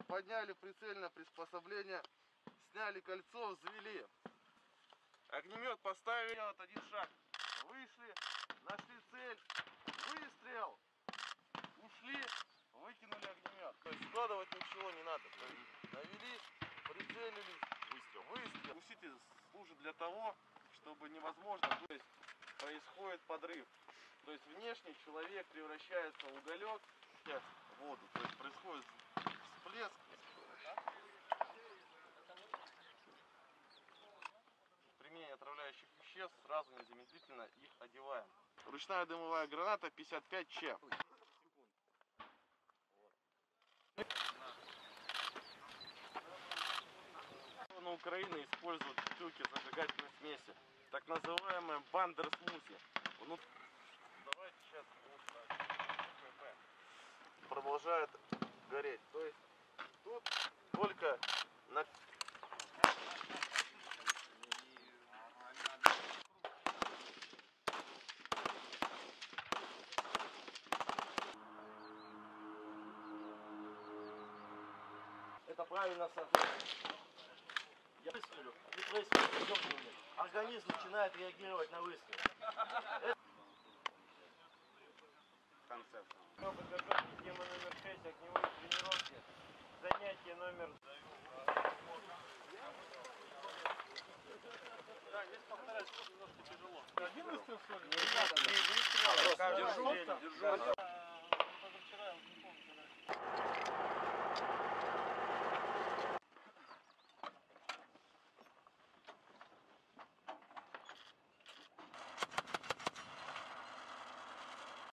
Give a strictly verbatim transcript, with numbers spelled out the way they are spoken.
подняли прицельное приспособление, сняли кольцо, взвели. Огнемет поставили, вот один шаг. Вышли, нашли цель, выстрел, ушли, выкинули огнемет. То есть складывать ничего не надо. То есть навели, прицелились, выстрел. Выстрел. Глушитель служит для того, чтобы невозможно, то есть происходит подрыв. То есть внешне человек превращается в уголек, в воду. То есть происходит всплеск. Применение отравляющих веществ, сразу незамедлительно их одеваем. Ручная дымовая граната пятьдесят пять че. На Украине используют бутылки зажигательной смеси, так называемые бандер-смузи. Ну, давайте сейчас продолжает гореть. То есть тут только на это правильно соответствует. Я выстрелю, и происходит дергивание. Организм начинает реагировать на выстрел. Это... Концепция. Подготовить тема номер шесть, огневые тренировки. Занятие номер... Да, здесь повторяется немножко тяжело. Один выстрел, что ли? Нет, три выстрела. Держу, держу.